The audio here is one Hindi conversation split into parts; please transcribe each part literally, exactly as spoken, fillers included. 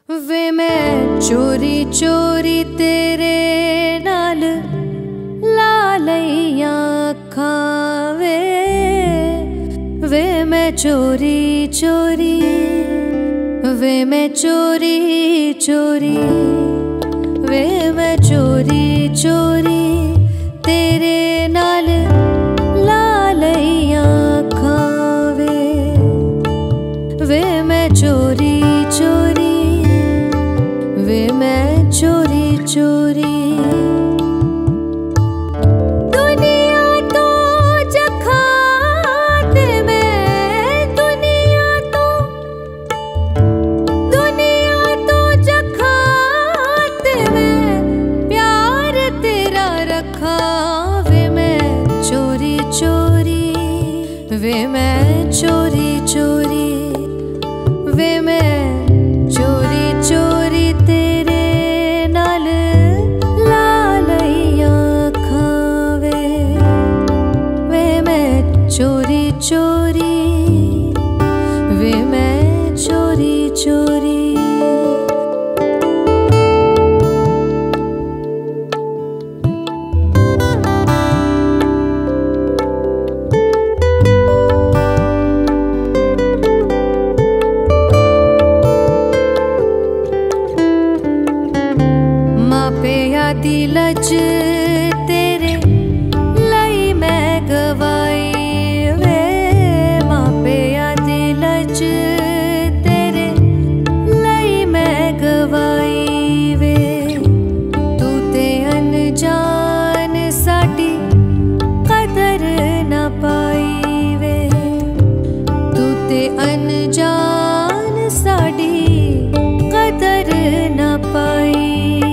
वे मैं चोरी चोरी तेरे नाल ला लईया अखां वे वे मैं चोरी चोरी वे मैं चोरी चोरी वे मैं चोरी चोरी तेरे नाल ला लईया अखां वे वे मैं चोरी चोरी वे मैं चोरी चोरी दुनिया तो जखाते मैं दुनिया तो दुनिया तो जखाते मैं प्यार तेरा रखा वे मैं चोरी चोरी वे मैं चोरी चोरी वे मैं चोरी चोरी तेरे नाल ला लईया अखां वे वे मैं चोरी चोरी वे मैं चोरी चोरी दी लज तेरे लई मैं गवाई वे मापिया दी लज तेरे लई मैं गवाई वे तू ते अनजान साडी कदर ना पाई वे तू ते अनजान साडी कदर ना पाई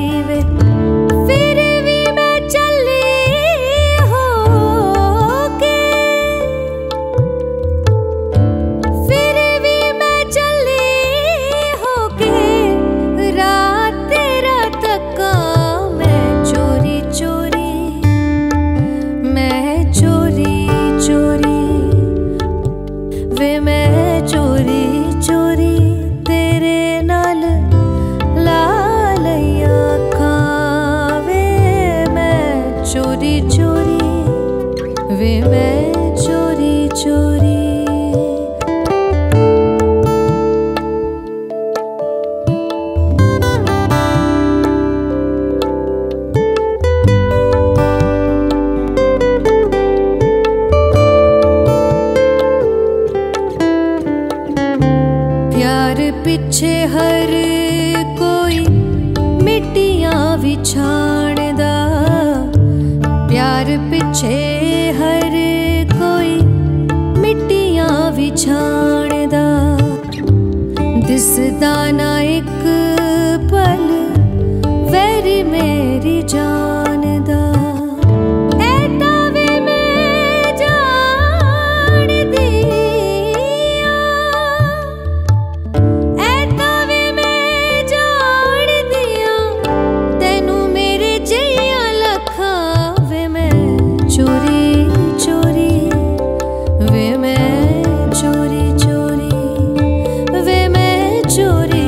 वे मैं चोरी चोरी तेरे नाल ला लईया अखां वे मैं चोरी चोरी वे मैं चोरी चोरी प्यार पिछे हर कोई मिट्टियां विछाणदा प्यार पिछे हर कोई मिट्टियां विछाणदा दिसदा ना एक पल वैरी मेरी जान दा चोरी